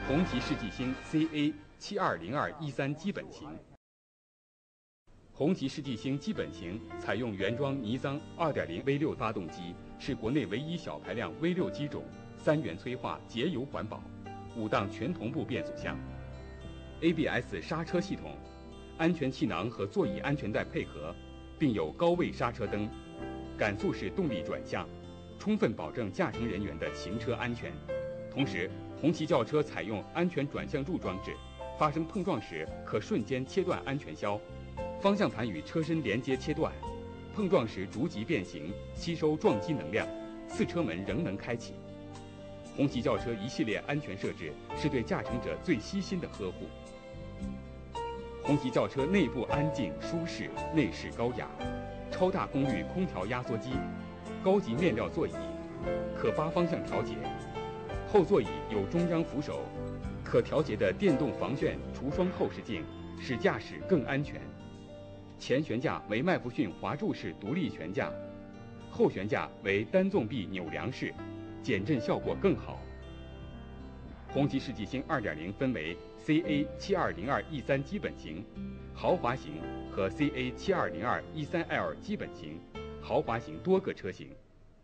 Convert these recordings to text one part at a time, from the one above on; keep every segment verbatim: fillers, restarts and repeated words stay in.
红旗世纪星 C A 七二零二一三基本型。红旗世纪星基本型采用原装尼桑 二点零 V 六 发动机，是国内唯一小排量 V 六 机种，三元催化，节油环保，五档全同步变速箱 ，A B S 刹车系统，安全气囊和座椅安全带配合，并有高位刹车灯，感速式动力转向，充分保证驾乘人员的行车安全。同时，红旗轿车采用安全转向柱装置，发生碰撞时可瞬间切断安全销，方向盘与车身连接切断，碰撞时逐级变形，吸收撞击能量，四车门仍能开启。红旗轿车一系列安全设置是对驾乘者最悉心的呵护。红旗轿车内部安静舒适，内饰高雅，超大功率空调压缩机，高级面料座椅，可八方向调节。后座椅有中央扶手，可调节的电动防眩除霜透视镜，使驾驶更安全。前悬架为麦弗逊滑柱式独立悬架，后悬架为单纵臂扭梁式，减震效果更好。红旗世纪星 二点零 分为 C A 七二零二 E 三基本型、豪华型和 C A 七二零二 E 三 L 基本型、豪华型多个车型。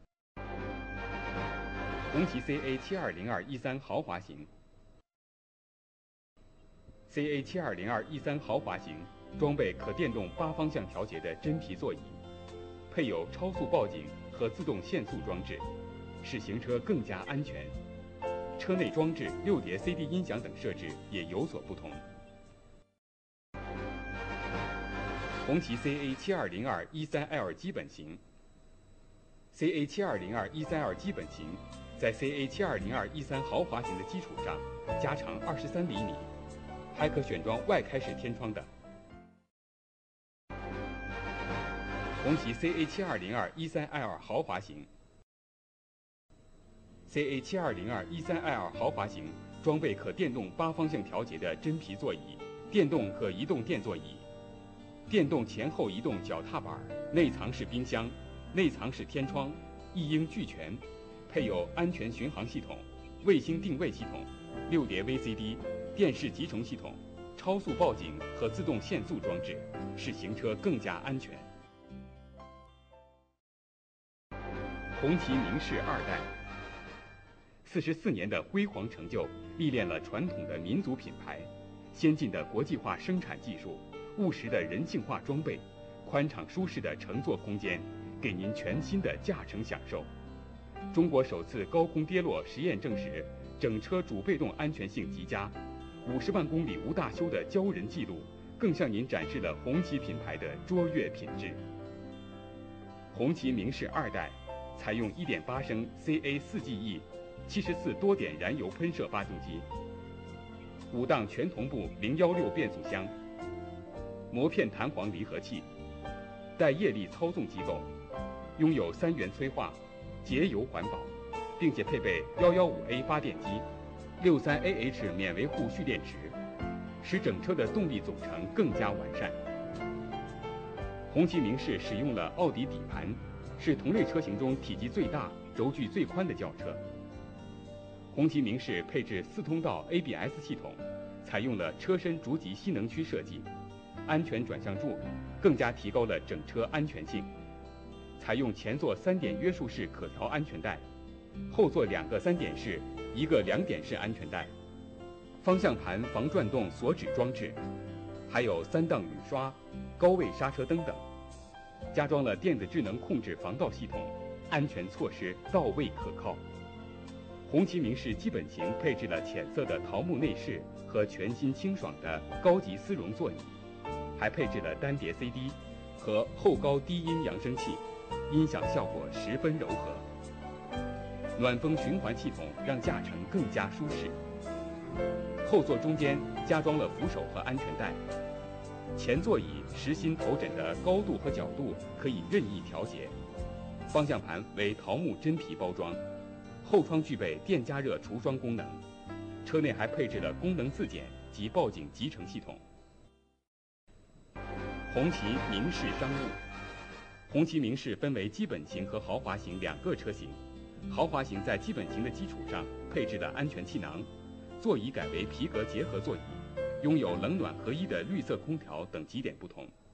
红旗 C A 七二零二 E 三 豪华型 ，C A 七二零二 E 三 豪华型装备可电动八方向调节的真皮座椅，配有超速报警和自动限速装置，使行车更加安全。车内装置六碟 C D 音响等设置也有所不同。红旗 C A 七二零二 E 三 L 基本型 ，C A 七二零二 E 三 L 基本型在 C A 七二零二 E 三 豪华型的基础上加长二十三厘米，还可选装外开式天窗等。红旗 C A 七二零二 E 三 L 豪华型 ，C A 七二零二 E 三 L 豪华型装备可电动八方向调节的真皮座椅，电动可移动电座椅，电动前后移动脚踏板，内藏式冰箱，内藏式天窗，一应俱全。配有安全巡航系统、卫星定位系统、六碟 V C D、电视集成系统、超速报警和自动限速装置，使行车更加安全。红旗明仕二代，四十四年的辉煌成就，历练了传统的民族品牌、先进的国际化生产技术、务实的人性化装备、宽敞舒适的乘坐空间，给您全新的驾乘享受。中国首次高空跌落实验证实，整车主被动安全性极佳，五十万公里无大修的骄人记录，更向您展示了红旗品牌的卓越品质。红旗明仕二代采用 一点八 升 C A 四 G E 七十四多点燃油喷射发动机，五档全同步零一六变速箱，膜片弹簧离合器，带液力操纵机构，拥有三元催化，节油环保，并且配备 一一五 A 发电机、六十三 A H 免维护蓄电池，使整车的动力总成更加完善。红旗明仕使用了奥迪底盘，是同类车型中体积最大、轴距最宽的轿车。红旗明仕配置四通道 A B S 系统，采用了车身逐级吸能区设计，安全转向柱更加提高了整车安全性。采用前座三点约束式可调安全带，后座两个三点式、一个两点式安全带，方向盘防转动锁止装置，还有三档雨刷、高位刹车灯等，加装了电子智能控制防盗系统，安全措施到位可靠。红旗明仕基本型配置了浅色的桃木内饰和全新清爽的高级丝绒座椅，还配置了单碟 C D 和后高低音扬声器。音响效果十分柔和，暖风循环系统让驾乘更加舒适。后座中间加装了扶手和安全带，前座椅实心头枕的高度和角度可以任意调节。方向盘为桃木真皮包装，后窗具备电加热除霜功能。车内还配置了功能自检及报警集成系统。红旗明仕商务。红旗明仕分为基本型和豪华型两个车型，豪华型在基本型的基础上配置了安全气囊， 座椅改为皮革结合座椅，拥有冷暖合一的绿色空调等几点不同。